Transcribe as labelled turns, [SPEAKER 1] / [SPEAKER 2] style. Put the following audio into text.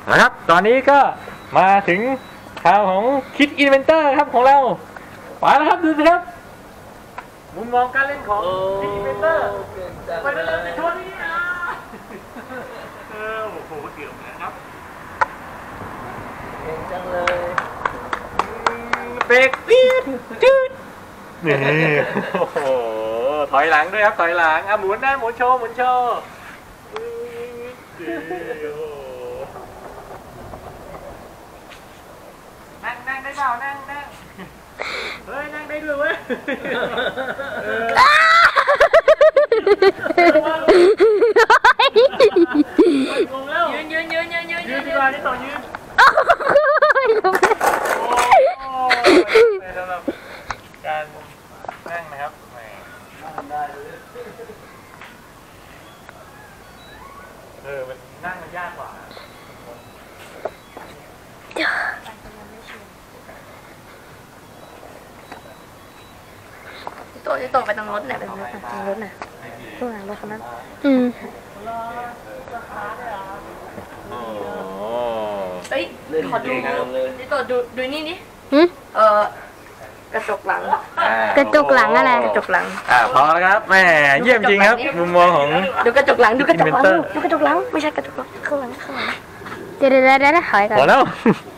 [SPEAKER 1] นะครับตอนนี้ก็มาถึงข่าวของคิดอินเวนเตอร์ครับของเราไปแล้วครับดูสิครับมุมมองการเล่นของคิดอินเวนเตอร์ไปเล่นในช่วงนี้นะโอ้โหเกี่ยวนะครับ
[SPEAKER 2] เก่งจังเลย
[SPEAKER 1] เบรกปี๊ดจืดนี่โอ้โหถอยหลังด้วยครับถอยหลังหมุนนะหมุนโชว์หมุนโชว์นั่งได้เปล่านั่งเฮ้ยนั่งได้ด้วยเว้ยงงแล้วยืนดีกว่าที่ต่อยืนสำหรับการนั่งนะครับได้เลยมันนั่งมันยากกว่า
[SPEAKER 3] ที่โตไปตรงรถเนี่ยไปตรงรถน่ะตรงรถน่ะตรงหลังรถคันนั้นเฮ้ยขอดูที่โตดูนี่ดิกระจกหลัง
[SPEAKER 4] กระจกหลังอะไร
[SPEAKER 3] กระจกหลัง
[SPEAKER 1] พอแล้วครับแม่เยี่ยมจริงครับมุมมองของ
[SPEAKER 3] ดูกระจกหลังดูกระจกหลังไม่ใช่กระจกหลังข้างหลัง
[SPEAKER 4] เดี๋ยวถอยก่อน
[SPEAKER 1] พอแล้ว